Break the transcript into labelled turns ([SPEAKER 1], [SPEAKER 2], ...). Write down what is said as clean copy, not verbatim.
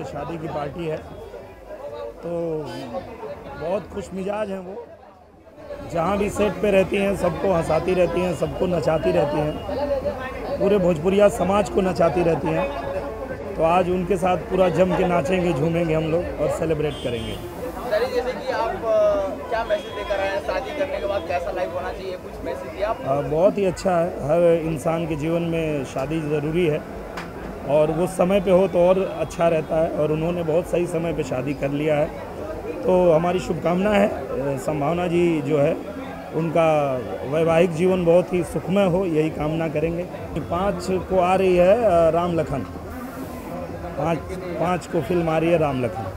[SPEAKER 1] शादी की पार्टी है, तो बहुत खुश मिजाज हैं वो। जहाँ भी सेट पे रहती हैं सबको हंसाती रहती हैं, सबको नचाती रहती हैं, पूरे भोजपुरिया समाज को नचाती रहती हैं। तो आज उनके साथ पूरा जम के नाचेंगे, झूमेंगे हम लोग और सेलिब्रेट करेंगे।
[SPEAKER 2] सर, जैसे कि आप क्या मैसेज देकर आए हैं, शादी करने के बाद कैसा लाइफ होना चाहिए, कुछ मैसेज दिया आप?
[SPEAKER 1] बहुत ही अच्छा है। हर इंसान के जीवन में शादी ज़रूरी है और वो समय पे हो तो और अच्छा रहता है, और उन्होंने बहुत सही समय पे शादी कर लिया है। तो हमारी शुभकामना है संभावना जी जो है उनका वैवाहिक जीवन बहुत ही सुखमय हो, यही कामना करेंगे। 5 को आ रही है राम लखन, 5 को फिल्म आ रही है राम लखन।